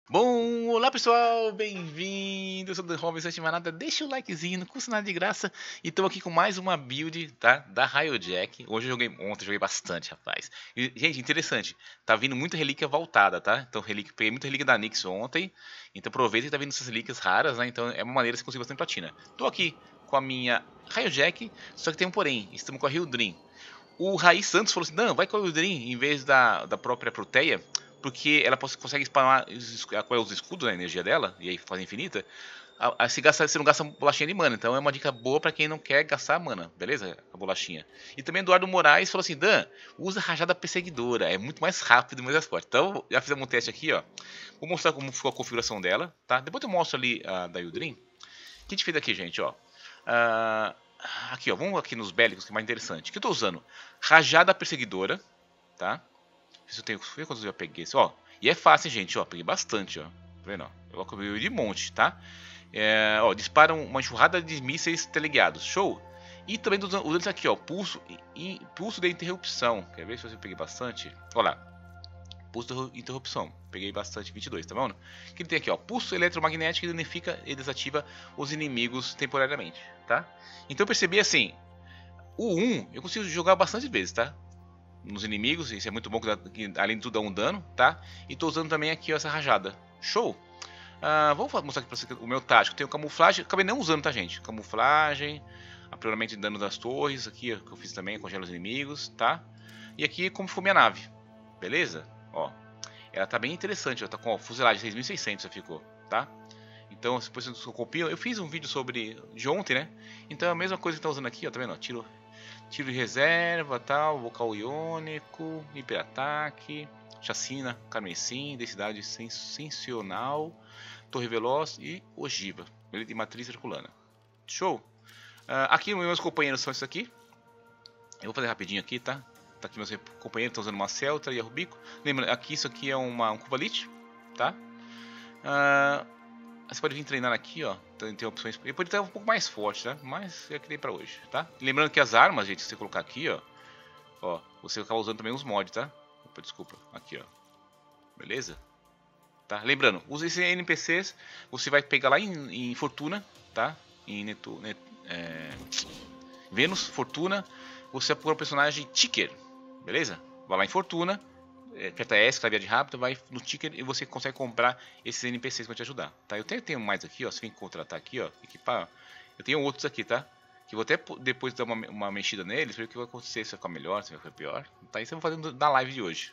Bom, olá pessoal, bem-vindos, eu sou o The Robin, se não nada, deixa o likezinho, não custa nada de graça. E estamos aqui com mais uma build, tá, da Raiojack. Ontem eu joguei bastante, rapaz. E, gente, interessante, tá vindo muita relíquia voltada, tá? Então, peguei muita relíquia da Nyx ontem, então aproveita que tá vindo essas relíquias raras, né? Então é uma maneira de você conseguir bastante platina. Tô aqui com a minha Raiojack, só que tem um porém, estamos com a Hildrin. O Raiz Santos falou assim, não, vai com a Hildrin em vez da própria Proteia, porque ela consegue spamar os escudos na energia dela, e aí faz infinita. Você não gasta bolachinha de mana, então é uma dica boa pra quem não quer gastar mana, beleza? A bolachinha. E também Eduardo Moraes falou assim, Dan, usa rajada perseguidora, é muito mais rápido e mais forte. Então já fizemos um teste aqui, ó. Vou mostrar como ficou a configuração dela, tá? Depois eu mostro ali a da Hildrin. O que a gente fez aqui, gente, ó. Aqui, ó, vamos aqui nos bélicos, que é mais interessante. O que eu tô usando? Rajada perseguidora, tá? Se eu tenho. Deixa eu ver quantos eu já peguei. Ó, e é fácil, gente. Ó, peguei bastante, ó. Tá vendo? Ó, eu coloquei de monte, tá? Ó, dispara uma enxurrada de mísseis teleguiados. Show! E também usando isso aqui, ó. Pulso de interrupção. Quer ver se eu peguei bastante? Olha lá. Pulso de interrupção. Peguei bastante, 22, tá vendo? O que ele tem aqui, ó? Pulso eletromagnético que danifica e desativa os inimigos temporariamente, tá? Então eu percebi assim. O 1 eu consigo jogar bastante vezes, tá? Nos inimigos, isso é muito bom, que além de tudo dá um dano, tá? E tô usando também aqui ó, essa rajada. Show! Vou mostrar aqui pra vocês o meu tático. Tem o camuflagem, acabei não usando, tá, gente? Camuflagem, aprimoramento de dano das torres, aqui ó, que eu fiz também, congela os inimigos, tá? E aqui como ficou minha nave, beleza? Ó, ela tá bem interessante, ó, tá com ó, fuselagem 6600 já ficou, tá? Então, depois eu copio, eu fiz um vídeo sobre de ontem, né? Então é a mesma coisa que tá usando aqui, ó, tá vendo? Ó, tiro de reserva, tal, vocal iônico, hiperataque, chacina, carmesim, densidade sensacional, torre veloz e ogiva, de matriz circulana. Show! Aqui meus companheiros são esses aqui. Eu vou fazer rapidinho aqui, tá? Tá aqui meus companheiros, estão usando uma Celtra e a Rubico. Lembra, aqui isso aqui é um Kuvalite, tá? Você pode vir treinar aqui, ó. Tem opções. Ele pode estar um pouco mais forte, tá? Mas é que dei pra hoje, tá? Lembrando que as armas, gente, se você colocar aqui, ó. Ó, você acaba usando também os mods, tá? Opa, desculpa. Aqui, ó. Beleza? Tá? Lembrando, usa esses NPCs. Você vai pegar lá em Fortuna, tá? Em Vênus, Fortuna. Você procura o personagem Ticker. Beleza? Vai lá em Fortuna. Aperta S, que tá de rápido, vai no ticker e você consegue comprar esses NPCs que vão te ajudar, tá? Eu tenho mais aqui, ó, você vem contratar aqui, ó, equipar, eu tenho outros aqui, tá? Que vou até depois dar uma mexida neles, ver o que vai acontecer, se vai ficar melhor, se vai ficar pior, tá? Isso eu vou fazendo na live de hoje.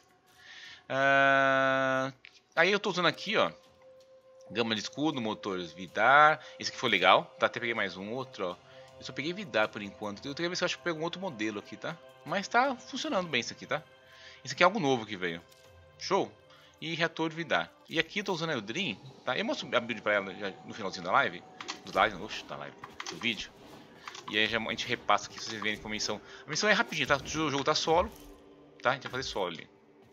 Aí eu tô usando aqui, ó, gama de escudo, motores Vidar, esse aqui foi legal, tá? Até peguei mais um outro, ó, eu só peguei Vidar por enquanto, eu tenho que ver se eu acho que eu pego um outro modelo aqui, tá? Mas tá funcionando bem isso aqui, tá? Isso aqui é algo novo que veio. Show! E reator de Vidar. E aqui eu tô usando a Hildrin, tá? Eu mostro a build pra ela já no finalzinho da live. Do vídeo. E aí a gente repassa aqui, se vocês verem como a missão. A missão é rapidinha, tá? O jogo tá solo. Tá? A gente vai fazer solo ali.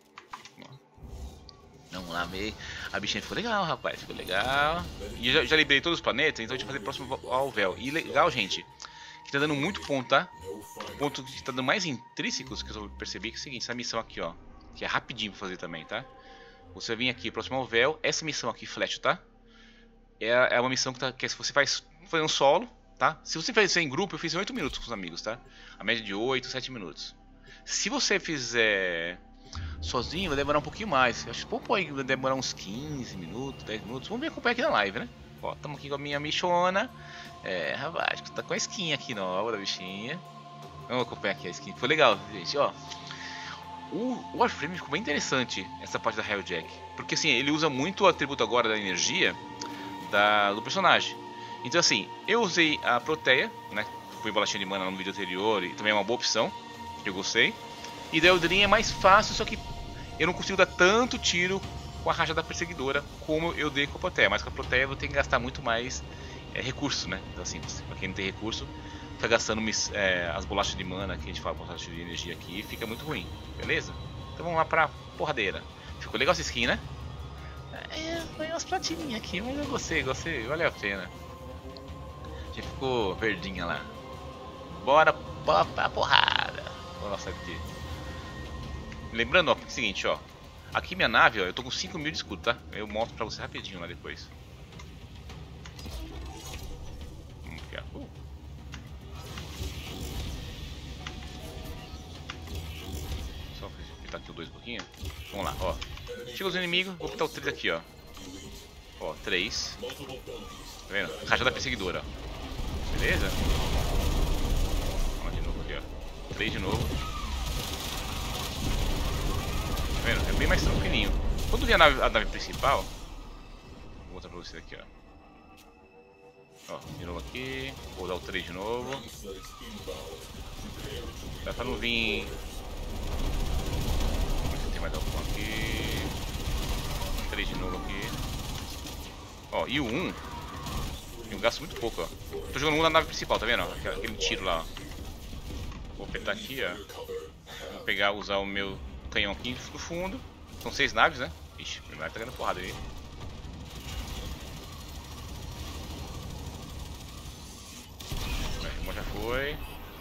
Vamos lá, a bichinha ficou legal, rapaz. Ficou legal. E eu já liberei todos os planetas, então a gente vai fazer próximo ao véu. E legal, gente. Que tá dando muito ponto, tá? O ponto que tá dando mais intrínsecos, que eu percebi que é o seguinte, essa missão aqui, ó. Que é rapidinho pra fazer também, tá? Você vai vir aqui, próximo ao véu. Essa missão aqui, flash, tá? É uma missão que se você faz um solo, tá? Se você fizer em grupo, eu fiz em 8 minutos com os amigos, tá? A média de 8, 7 minutos. Se você fizer sozinho, vai demorar um pouquinho mais. Acho que vai demorar uns 15 minutos, 10 minutos. Vamos ver acompanhar aqui na live, né? Ó, tamo aqui com a minha Michona. Rapaz, tá com a skin aqui nova da bichinha. Vamos acompanhar aqui a skin. Foi legal, gente, ó. O Warframe ficou bem interessante, essa parte da Raiojack. Porque assim, ele usa muito o atributo agora da energia do personagem. Então assim, eu usei a Proteia, né? Fui bolachinha de mana no vídeo anterior e também é uma boa opção. Que eu gostei. E da Hildrin é mais fácil, só que eu não consigo dar tanto tiro com a rajada perseguidora como eu dei com a Proteia. Mas com a Proteia eu vou ter que gastar muito mais recurso, né? Então assim, pra quem não tem recurso, fica gastando as bolachas de mana, que a gente fala, bolachas de energia aqui, fica muito ruim, beleza? Então vamos lá pra porradeira. Ficou legal essa skin, né? Foi umas platininhas aqui, mas eu gostei, valeu a pena. Já ficou verdinha lá. Bora pra porrada. Nossa, aqui. Lembrando, ó, é o seguinte, ó. Aqui minha nave, ó, eu tô com 5.000 de escudo, tá? Eu mostro pra você rapidinho lá depois. Vamos criar. Só apertar aqui o 2 um pouquinho. Vamos lá, ó. Chega os inimigos, vou apertar o 3 aqui, ó. Ó, 3. Tá vendo? Rajada perseguidora, ó. Beleza? Vamos de novo aqui, ó. 3 de novo. Tá vendo? É bem mais tranquilinho. Quando vier a nave principal, vou mostrar pra vocês aqui, ó. Ó, de novo aqui. Vou dar o 3 de novo. Dá pra não vir. Tem mais algum aqui. 3 de novo aqui. Ó, e o 1 eu gasto muito pouco, ó. Tô jogando 1 na nave principal, tá vendo? Aquele tiro lá, ó. Vou apertar aqui, ó. Vou pegar, usar o meu canhão aqui no fundo. São 6 naves, né? Ixi, a primeira tá ganhando porrada aí. Uma já foi.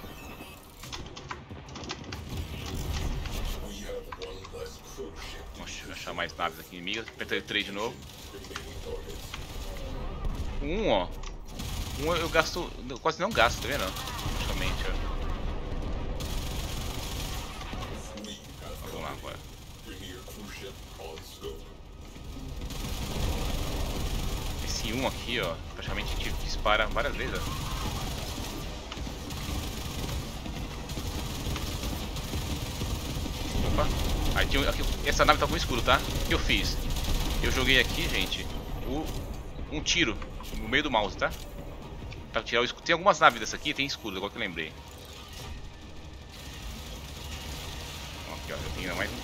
Vamos achar mais naves aqui inimigas. Apertei 3 de novo. 1, ó. 1 eu gasto. Eu quase não gasto, tá vendo? Praticamente, ó. Vamos lá agora. Esse 1 aqui, ó. Praticamente a gente dispara várias vezes, ó. Opa. Aí tinha, aqui, essa nave tá com escudo, tá? O que eu fiz? Eu joguei aqui, gente, um tiro no meio do mouse, tá? Pra tirar o escudo. Tem algumas naves dessa aqui, tem escudo, agora que eu lembrei. Aqui, ó, eu tenho mais um.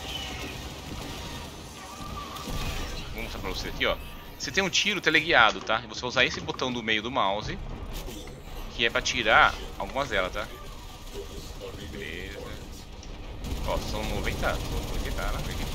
Vou mostrar pra você aqui, ó. Você tem um tiro teleguiado, tá? E você vai usar esse botão do meio do mouse, que é pra tirar algumas delas, tá? Beleza. Ó, são 90. Tá na frente.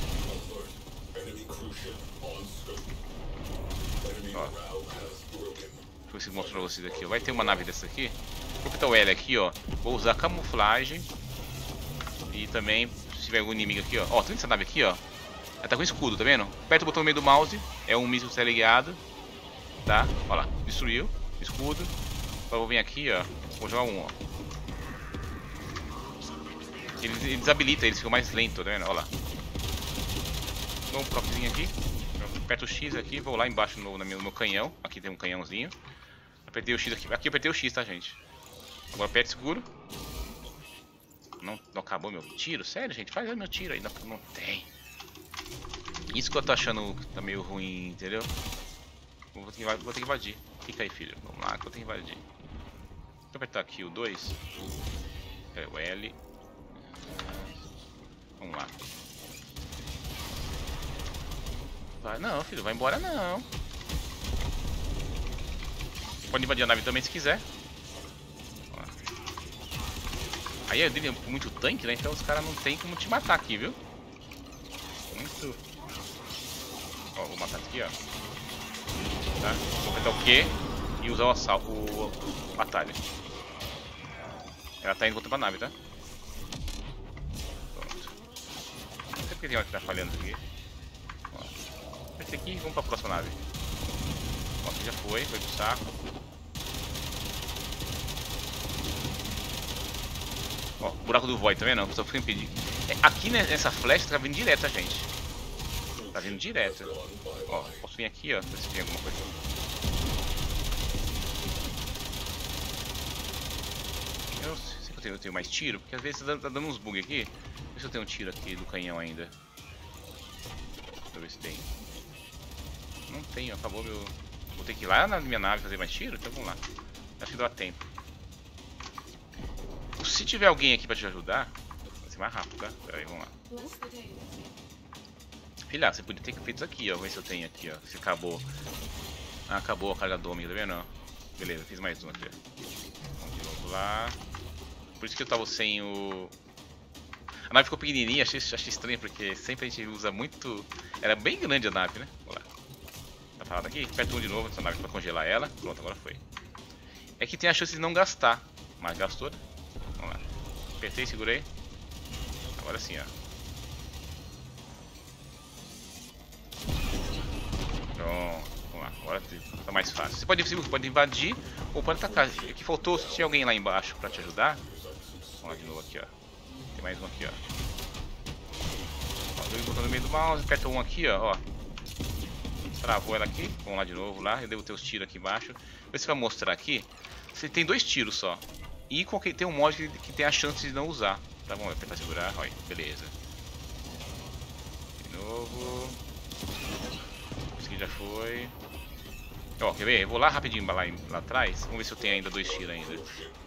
Ó. Deixa eu ver se eu mostro pra vocês aqui. Vai ter uma nave dessa aqui. Vou apertar o L aqui, ó. Vou usar camuflagem. E também, se tiver algum inimigo aqui, ó. Ó, tá vendo essa nave aqui, ó? Ela tá com escudo, tá vendo? Aperta o botão no meio do mouse. É um míssil teleguiado. Tá? Ó lá. Destruiu. Escudo. Agora eu vou vir aqui, ó. Vou jogar um, ó. Ele desabilita, eles ficam mais lentos, tá vendo? Ó lá. Dou um propzinho aqui. Aperto o X aqui, vou lá embaixo no meu canhão. Aqui tem um canhãozinho. Apertei o X aqui. Aqui eu apertei o X, tá, gente? Agora aperto seguro. Não acabou meu tiro? Sério, gente? Faz meu tiro aí. Não tem. Isso que eu tô achando que tá meio ruim, entendeu? Vou ter que invadir. Fica aí, filho. Vamos lá que eu tenho que invadir. Vou apertar aqui o 2. É o L. Vamos lá. Vai, não, filho, vai embora não. Pode invadir a nave também se quiser. Aí é dele é muito tanque, né? Então os caras não tem como te matar aqui, viu? Muito. Ó, vou matar aqui, ó. Tá? Vou apertar o Q e usar o assalto, o batalha. Ela tá indo contra pra nave, tá? Pronto. Não sei porque tem uma que tá falhando aqui. Esse aqui, vamos pra próxima nave. Ó, aqui já foi pro saco. Ó, buraco do Void, tá vendo? Só fica impedido. Aqui nessa flecha tá vindo direto, gente. Tá vindo direto. Ó, posso vir aqui, ó, ver se tem alguma coisa. Eu não sei se eu tenho mais tiro, porque às vezes tá dando uns bugs aqui. Vê se eu tenho um tiro aqui do canhão ainda. Deixa eu ver se tem. Não tenho, acabou meu... Vou ter que ir lá na minha nave fazer mais tiro? Então vamos lá. Acho que dá tempo. Se tiver alguém aqui pra te ajudar, vai ser mais rápido, tá? Pera aí, vamos lá. Filha, você podia ter feito isso aqui, ó. Vamos ver se eu tenho aqui, ó. Se acabou. Ah, acabou a carga do ômega, tá vendo? Beleza, fiz mais um aqui. Vamos de novo lá. Por isso que eu tava sem o... A nave ficou pequenininha, achei estranho, porque sempre a gente usa muito... Era bem grande a nave, né? Vamos lá. Tá parado aqui? Aperta um de novo essa nave pra congelar ela. Pronto, agora foi. É que tem a chance de não gastar. Mas gastou, né? Vamos lá. Apertei, segurei. Agora sim, ó. agora tá mais fácil. Você pode invadir ou pode atacar. Aqui faltou, se tinha alguém lá embaixo pra te ajudar. Vamos lá de novo aqui, ó. Tem mais um aqui, ó. Ó, dois botões no meio do mouse, aperta um aqui, ó. Travou ela aqui, vamos lá de novo lá. Eu devo ter os tiros aqui embaixo. Você vai mostrar aqui. Você tem 2 tiros só. E tem um mod que tem a chance de não usar. Tá bom, apertar segurar, olha, beleza. De novo. Esse aqui já foi. Ó, quer ver? Eu vou lá rapidinho lá atrás. Vamos ver se eu tenho ainda 2 tiros ainda.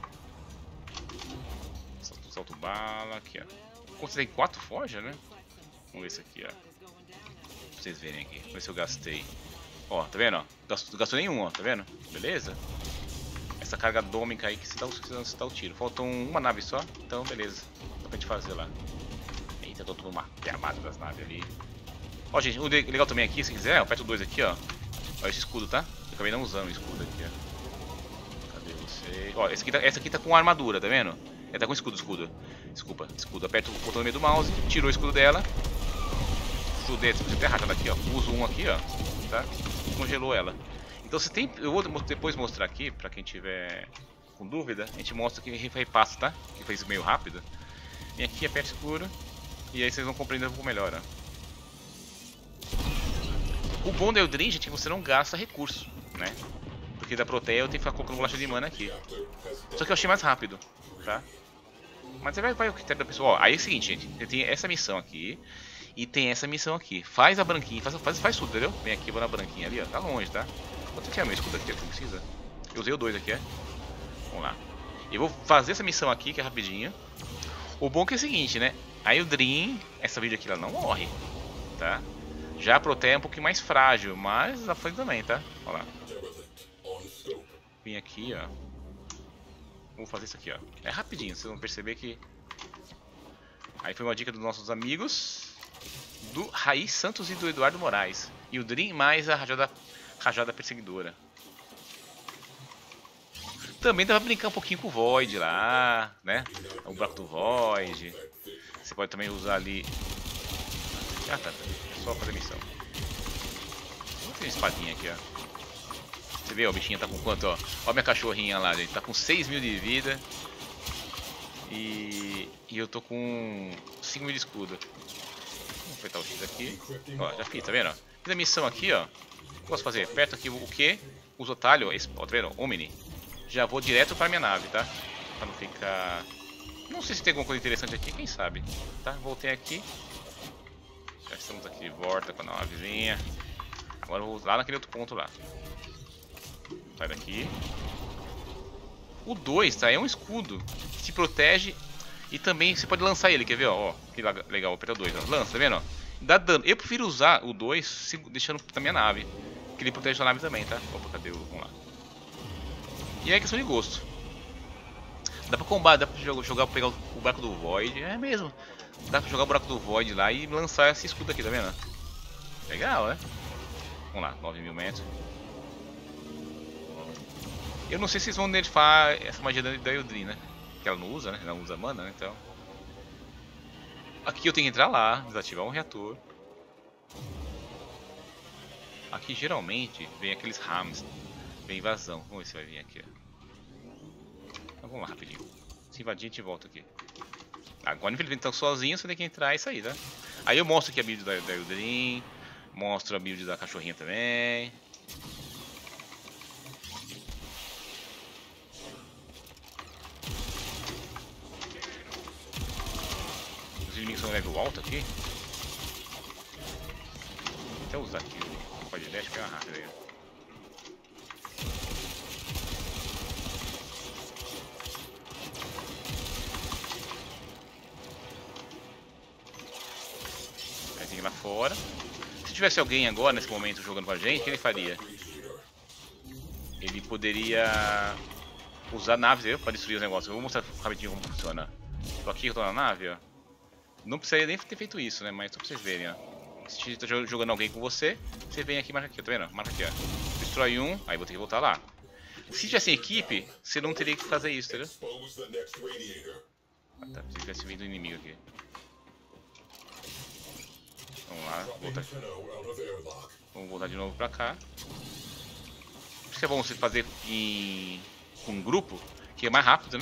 Salto bala, aqui, ó. Como você tem 4 forjas, né? Vamos ver isso aqui, ó. Pra vocês verem aqui. Vamos ver se eu gastei. Ó, tá vendo? Ó? Gastou nenhum, ó, tá vendo? Beleza? Essa carga atômica aí que você dá o tiro. Faltam uma nave só, então beleza. Dá pra gente fazer lá. Eita, tô tomando uma piabada das naves ali. Ó, gente, o legal também aqui, se quiser, aperta o 2 aqui, ó. Olha esse escudo, tá? Eu acabei não usando o escudo aqui, ó. Cadê você? Ó, essa aqui tá com armadura, tá vendo? Ela tá com escudo. Desculpa, escudo. Aperta o botão no meio do mouse, tirou o escudo dela. Ajudei, você até rachar daqui, ó. Uso um aqui, ó. Tá? Congelou ela. Então você tem. Eu vou depois mostrar aqui, pra quem tiver com dúvida, a gente mostra que repassa, tá? Que fez meio rápido. Vem aqui, aperta escuro. E aí vocês vão compreender um pouco melhor, ó. O bom da Eldrin, gente, é que você não gasta recurso, né? Porque da Proteia eu tenho que ficar colocando bolacha de mana aqui. Só que eu achei mais rápido, tá? Mas você vai o critério da pessoa. Ó, aí é o seguinte, gente. Você tem essa missão aqui. E tem essa missão aqui. Faz a branquinha, faz tudo, entendeu? Vem aqui, vou na branquinha ali, ó. Tá longe, tá? Quanto que é meu escudo aqui? Não precisa. Eu usei o 2 aqui, é? Vamos lá. Eu vou fazer essa missão aqui, que é rapidinho. O bom que é o seguinte, né? A Eldrin, essa vídeo aqui, ela não morre, tá? Já a Proteia é um pouquinho mais frágil, mas a frente também, tá? Olha lá. Vim aqui, ó. Vou fazer isso aqui, ó. É rapidinho, vocês vão perceber que... Aí foi uma dica dos nossos amigos do Raiz Santos e do Eduardo Moraes. E o Dream mais a rajada perseguidora. Também dá pra brincar um pouquinho com o Void lá, né? O buraco do Void. Você pode também usar ali... Ah, tá. É só fazer missão. Vou ter uma espadinha aqui, ó. Você vê, ó, o bichinho tá com quanto, ó? Ó minha cachorrinha lá, gente. Tá com 6.000 de vida. E eu tô com 5.000 de escudo. Vamos apertar o X aqui. Ó, já fiz, tá vendo? Fiz a missão aqui, ó. O que eu posso fazer? Aperto aqui o Q, uso o atalho, ó, tá vendo? Omni. Já vou direto pra minha nave, tá? Pra não ficar... Não sei se tem alguma coisa interessante aqui, quem sabe? Tá? Voltei aqui. Já estamos aqui de volta com a navezinha. Agora eu vou lá naquele outro ponto lá. Sai daqui. O 2, tá? É um escudo que te protege. E também você pode lançar ele, quer ver? Ó, que legal, aperta o 2, ó. Lança, tá vendo? Ó? Dá dano. Eu prefiro usar o 2 deixando na minha nave. Que ele protege a nave também, tá? Opa, cadê o... Vamos lá. E é questão de gosto. Dá pra combater, dá pra jogar, pegar o buraco do Void. É mesmo. Dá pra jogar o buraco do Void lá e lançar esse escudo aqui, tá vendo? Legal, né? Vamos lá, 9.000 metros. Eu não sei se vocês vão nerfar essa magia da Eldrin, né? Que ela não usa, né? Ela não usa mana, né? Então... Aqui eu tenho que entrar lá, desativar um reator. Aqui geralmente vem aqueles rams. Vem invasão. Vamos ver se vai vir aqui, ó. Então vamos lá rapidinho. Se invadir a gente volta aqui. Agora infelizmente estão sozinhos, você tem que entrar e sair, tá? Aí eu mostro aqui a build da Eldrin. Mostro a build da cachorrinha também. Os inimigos são level alto aqui. Vou até usar aqui o pode dash que é uma rápida aí. Aí tem lá fora. Se tivesse alguém agora nesse momento jogando com a gente, o que ele faria? Ele poderia usar naves para destruir os negócios. Eu vou mostrar rapidinho como funciona. Tô aqui, eu tô na nave, ó. Não precisaria nem ter feito isso, né? Mas só pra vocês verem, ó. Se tá jogando alguém com você, você vem aqui e marca aqui, tá vendo? Marca aqui, ó. Destrói um, aí vou ter que voltar lá. Se tivesse equipe, você não teria que fazer isso, entendeu? Ah, tá, se tivesse vindo inimigo aqui. Vamos lá, voltar. Vamos voltar de novo pra cá. isso é bom você fazer com um grupo, que é mais rápido, né?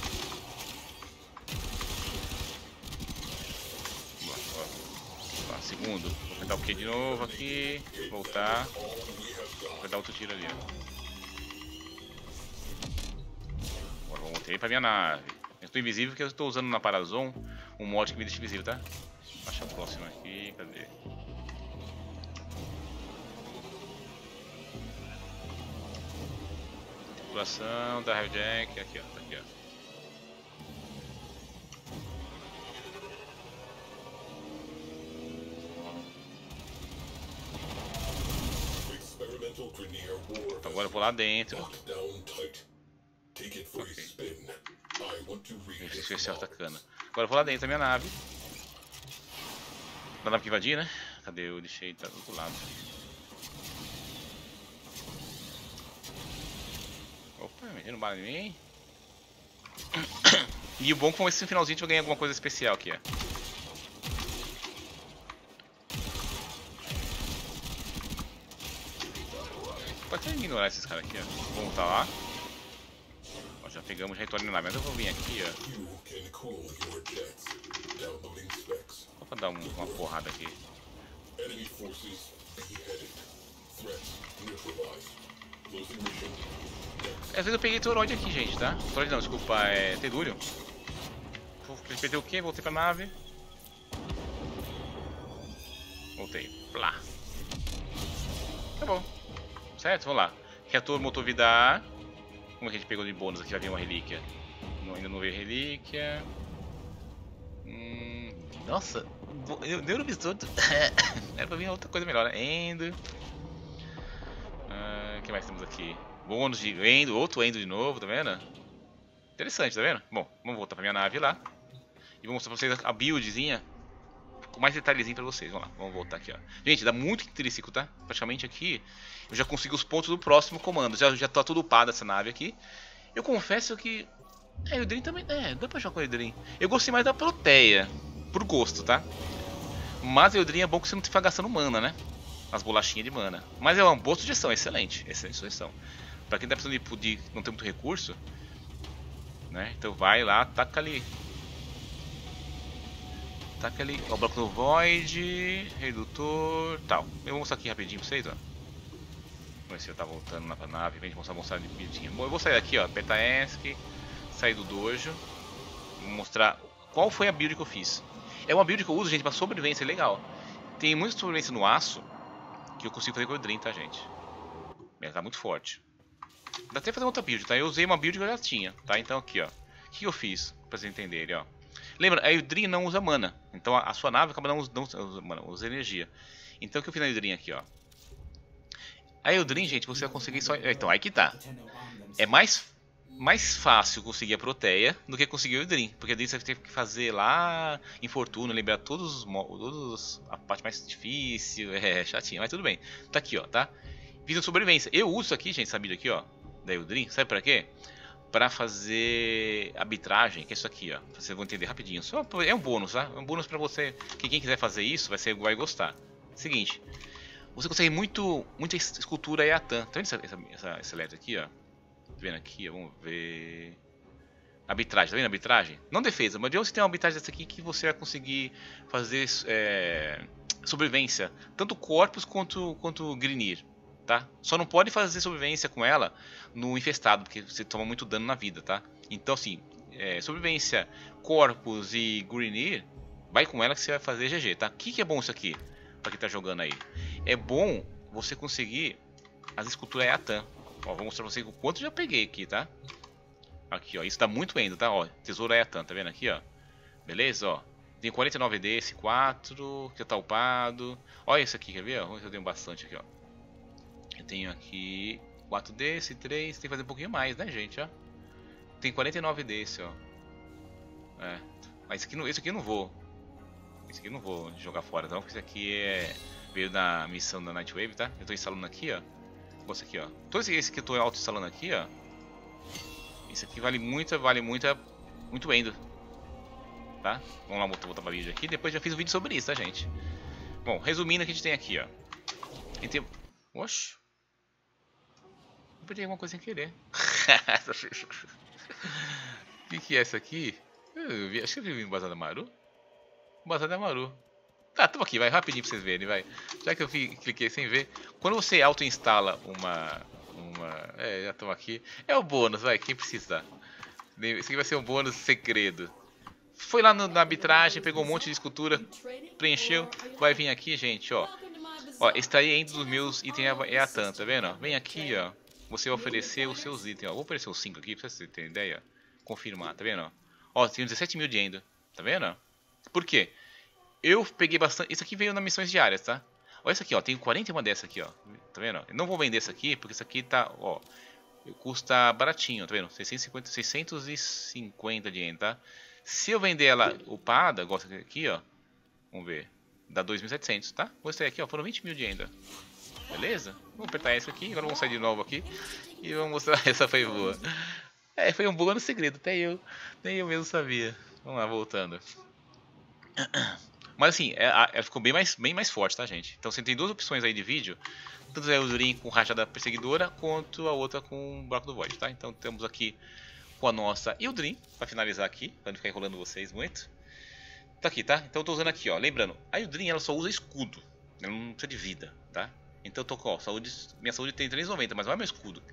Segundo, vou apertar o Q de novo aqui, voltar, vou dar outro tiro ali, ó. Agora vou voltar pra minha nave. Eu estou invisível porque eu estou usando na Parazon um mod que me deixa invisível, tá? Acha o próximo aqui, cadê? Tripulação da Hijack, aqui ó, tá aqui ó. Então agora eu vou lá dentro. Okay. Especial atacando. Agora eu vou lá dentro da minha nave. Da nave que invadir, né? Cadê? Eu deixei, tá do outro lado. Opa, metendo bala em mim. E o bom é que com esse finalzinho a gente vai ganhar alguma coisa especial aqui, ó. Pode até ignorar esses caras aqui, ó. Vamos voltar lá. Ó, já pegamos, já retorno na nave, mas eu vou vir aqui, ó. Só pra dar uma porrada aqui. Às vezes eu peguei Toroid aqui, gente, tá? Toroid não, desculpa, é Telúrio. Perdeu o quê? Voltei pra nave. Voltei. Plá. Tá bom. Certo? Vamos lá. Reator motor vida A. Como é que a gente pegou de bônus aqui? Já veio uma relíquia. Ainda não veio relíquia. Nossa, Neurovisor. Era pra vir outra coisa melhor, né? Endo. O que mais temos aqui? Bônus de Endo, outro Endo de novo, tá vendo? Interessante, tá vendo? Bom, vamos voltar pra minha nave lá. E vou mostrar pra vocês a buildzinha com mais detalhezinho pra vocês. Vamos lá, vamos voltar aqui, ó. Gente, dá muito intrínseco, tá? Praticamente aqui eu já consigo os pontos do próximo comando. Já tá tudo upado essa nave aqui. Eu confesso que... o Eldrin também... dá pra jogar com o Eldrin. Eu gostei mais da Proteia, por gosto, tá? Mas o Eldrin é bom que você não fica gastando mana, né? As bolachinhas de mana. Mas é uma boa sugestão, excelente. Excelente sugestão. Pra quem tá precisando de não ter muito recurso, né? Então vai lá, taca ali. Taca ali, ó, bloco do Void, redutor, tal. Eu vou mostrar aqui rapidinho pra vocês, ó. Vamos ver se eu tá voltando lá pra nave, vem de mostrar de rapidinho. Bom, eu vou sair daqui, ó, apertar ESC, sair do dojo. Vou mostrar qual foi a build que eu fiz. É uma build que eu uso, gente, pra sobrevivência, legal. Tem muita sobrevivência no aço que eu consigo fazer com o Eldrin, tá, gente? Ela tá muito forte. Dá até fazer outra build, tá? Eu usei uma build que eu já tinha, tá? Então aqui, ó. O que eu fiz, pra vocês entenderem, ó. Lembra, a Eldrin não usa mana. Então a sua nave acaba não usando mana, usa energia. Então o que eu fiz na Eldrin aqui, ó. A Eldrin, gente, você vai conseguir só... Então, aí que tá. É mais fácil conseguir a Proteia do que conseguir o Eldrin. Porque a Eldrin você tem que fazer lá em Fortuna, lembrar todos a parte mais difícil, chatinho, mas tudo bem. Tá aqui, ó, tá? Fiz a sobrevivência. Eu uso isso aqui, gente, essa build aqui, ó, da Eldrin, sabe pra quê? Pra fazer arbitragem, que é isso aqui, ó. Vocês vão entender rapidinho. Só é um bônus, tá? É um bônus pra você, que quem quiser fazer isso vai gostar. Seguinte, você consegue muita escultura Eatan. Tá vendo essa letra aqui, ó? Tá vendo aqui, ó? Vamos ver... Arbitragem, tá vendo arbitragem? Não defesa, mas de onde você tem uma arbitragem dessa aqui que você vai conseguir fazer sobrevivência. Tanto corpos quanto Grinir. Tá? Só não pode fazer sobrevivência com ela no infestado, porque você toma muito dano na vida, tá? Então assim, sobrevivência, corpos e Grinir, vai com ela que você vai fazer GG, tá? O que é bom isso aqui, pra quem tá jogando aí? É bom você conseguir as esculturas Eatan. Ó, vou mostrar pra vocês o quanto eu já peguei aqui, tá? Aqui, ó, isso dá muito Endo, tá? Ó, tesouro Eatan, tá vendo aqui, ó? Beleza, ó. Tem 49 desse, 4, que já tá upado. Olha esse aqui, quer ver? Ó, eu tenho bastante aqui, ó. Eu tenho aqui 4 desse, 3, tem que fazer um pouquinho mais, né, gente, ó. Tem 49 desse, ó. Mas esse aqui eu não vou. Esse aqui eu não vou jogar fora, não, porque esse aqui veio da missão da Nightwave, tá? Eu tô instalando aqui, ó. Esse aqui, ó. Todo esse que eu tô auto-instalando aqui, ó. Esse aqui vale muito Endo. Tá? Vamos lá voltar pra vídeo aqui. Depois já fiz um vídeo sobre isso, tá, gente? Bom, resumindo o que a gente tem aqui, ó. A gente tem... Oxi. Eu perdi alguma coisa sem querer. O que é isso aqui? Acho que eu vi no Bazar da Maru. Bazar da Maru. Tá, tamo aqui, vai rapidinho pra vocês verem, vai. Já que eu cliquei sem ver. Quando você auto-instala já estamos aqui. É o bônus, vai, quem precisar. Esse aqui vai ser um bônus segredo. Foi lá na arbitragem, pegou um monte de escultura, preencheu. Vai vir aqui, gente, ó. Ó, esse aí é um dos meus itens é a TAM, tá vendo? Vem aqui, ó. Você vai oferecer os seus itens, ó. Vou oferecer os 5 aqui pra vocês terem ideia. Confirmar, tá vendo? Ó, tem 17 mil de Endo, tá vendo? Por quê? Eu peguei bastante. Isso aqui veio nas missões diárias, tá? Olha isso aqui, ó. Tenho 41 dessa aqui, ó. Tá vendo? Eu não vou vender essa aqui, porque isso aqui tá, ó. Custa baratinho, tá vendo? 650 de Endo, tá? Se eu vender ela upada, igual essa aqui, ó. Vamos ver. Dá 2.700, tá? Gostei aqui, ó. Foram 20 mil de Endo. Beleza? Vamos apertar essa aqui. Agora vamos sair de novo aqui. E vamos mostrar. Essa foi boa. É, foi um bônus segredo. Nem eu mesmo sabia. Vamos lá, voltando. Mas assim, ela ficou bem mais forte, tá, gente? Então você tem duas opções aí de vídeo. Tanto é o Durin com rajada perseguidora, quanto a outra com o Bloco do Void, tá? Então temos aqui com a nossa Ildrin, pra finalizar aqui, pra não ficar enrolando vocês muito. Tá aqui, tá? Então eu tô usando aqui, ó. Lembrando, a Ildrin ela só usa escudo. Ela não precisa de vida, tá? Então eu tô com, ó, minha saúde tem 390, mas não é meu escudo.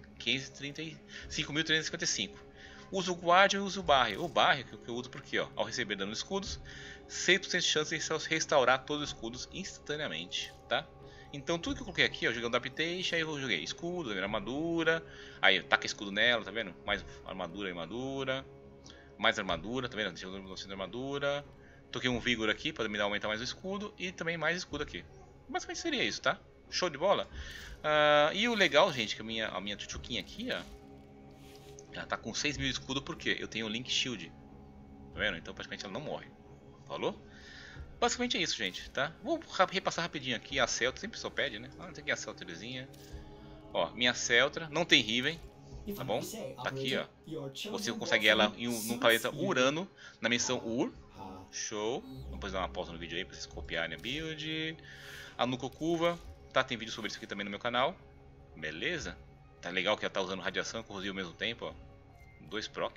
5.355. Uso o Guardian e uso o Barrier. O Barrier que eu uso porque, ó, ao receber dano de escudos, 100% de chance de restaurar todos os escudos instantaneamente, tá? Então tudo que eu coloquei aqui, ó, jogando Adaptation, aí eu joguei escudo, armadura, aí taca escudo nela, tá vendo? Mais armadura, mais armadura, tá vendo? Deixa eu ver armadura. Toquei um Vigor aqui para me aumentar mais o escudo e também mais escudo aqui. Basicamente seria isso, tá? Show de bola. E o legal, gente, que a minha tchutchuquinha aqui, ó, ela tá com 6.000 de escudo porque eu tenho o Link Shield, tá vendo? Então praticamente ela não morre. Falou? Basicamente é isso, gente, tá? Vou repassar rapidinho aqui a Celtra, sempre só pede, né? Tem aqui a Celtrazinha. Ó, minha Celtra, não tem Riven, tá bom? Tá aqui, ó. Você consegue ela num planeta Urano, na missão Ur. Show. Depois dar uma pausa no vídeo aí pra vocês copiarem a build. A Nucocuva, tá? Tem vídeo sobre isso aqui também no meu canal. Beleza? Tá legal que ela tá usando radiação e corrosiva ao mesmo tempo, ó. 2 proc.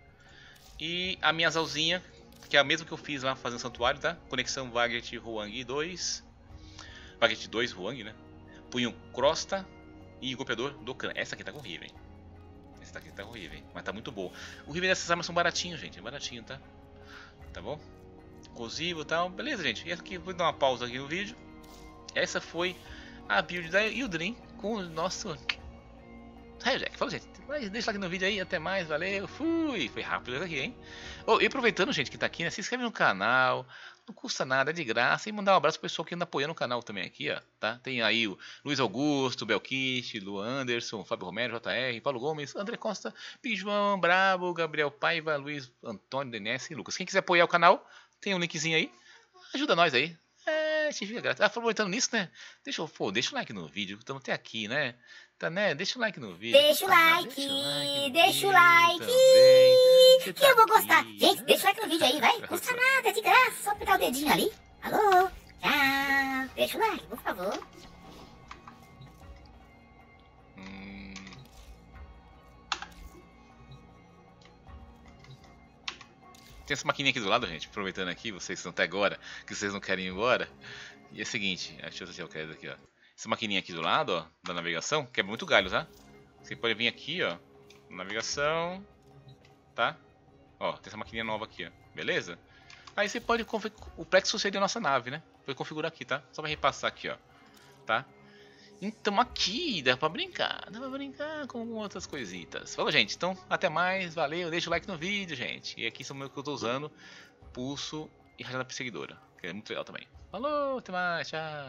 E a minha Zalzinha, que é a mesma que eu fiz lá fazendo santuário, tá? Conexão Vaget Huang 2. Vaget 2 Huang, né? Punho Crosta e golpeador do Khan. Essa aqui tá com Riven. Essa aqui tá com Riven, mas tá muito boa. O Riven dessas armas são baratinhos, gente. É baratinho, tá? Tá bom? Corrosivo e tal. Beleza, gente. E essa aqui, vou dar uma pausa aqui no vídeo. Essa foi a build da Ildrin com o nosso Jack. Falou, gente. Deixa o like no vídeo aí. Até mais. Valeu. Fui. Foi rápido isso aqui, hein? E aproveitando, gente, que tá aqui, né? Se inscreve no canal. Não custa nada, é de graça. E mandar um abraço pro pessoal que anda apoiando o canal também aqui, ó. Tá? Tem aí o Luiz Augusto, Belkit, Luan Anderson, Fábio Romero, JR, Paulo Gomes, André Costa, Pig João, Brabo, Gabriel Paiva, Luiz Antônio, DNS e Lucas. Quem quiser apoiar o canal, tem um linkzinho aí. Ajuda nós aí. Te fica grátis. Aproveitando nisso, né? Deixa o like no vídeo. Estamos até aqui, né? Tá, né? Deixa o like no vídeo. Deixa o like. Que eu vou gostar. Gente, deixa o like no vídeo aí, vai. Custa nada, é de graça. Só apertar o dedinho ali. Alô? Tchau. Deixa o like, por favor. Tem essa maquininha aqui do lado, gente, aproveitando aqui, vocês estão até agora, que vocês não querem ir embora. E é o seguinte, deixa eu ver se eu quero aqui, ó. Essa maquininha aqui do lado, ó, da navegação, quebra muito galho, tá? Você pode vir aqui, ó, navegação, tá? Ó, tem essa maquininha nova aqui, ó, beleza? Aí você pode o Plexus seria a nossa nave, né? Pode configurar aqui, tá? Só vai repassar aqui, ó, tá? Então aqui dá pra brincar com outras coisitas. Falou, gente, então até mais, valeu, deixa o like no vídeo, gente. E aqui são o que eu tô usando, pulso e rajada perseguidora, que é muito legal também. Falou, até mais, tchau.